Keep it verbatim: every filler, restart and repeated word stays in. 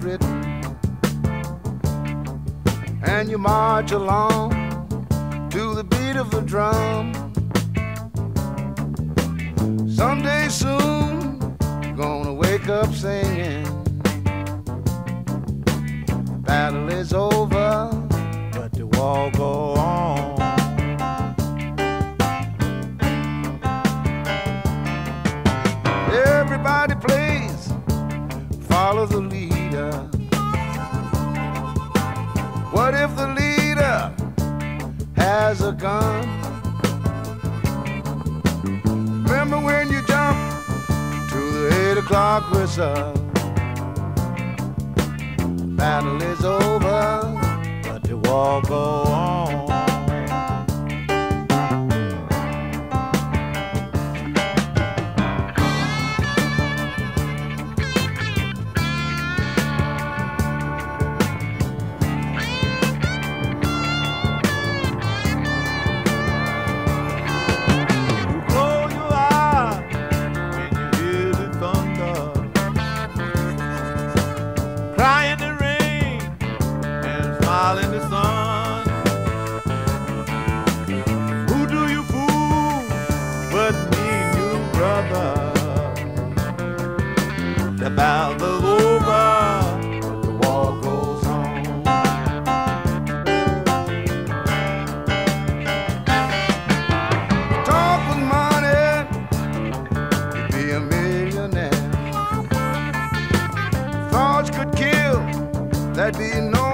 written, and you march along to the beat of the drum. Someday soon, you're gonna wake up singing, battle is over, but the war go on. Everybody plays, follow the leader. What if the leader has a gun? Remember when you jumped to the eight o'clock whistle? Battle is over, but the war go on. The battle over, but the war goes on. Talk with money, you'd be a millionaire. Thoughts could kill, there'd be no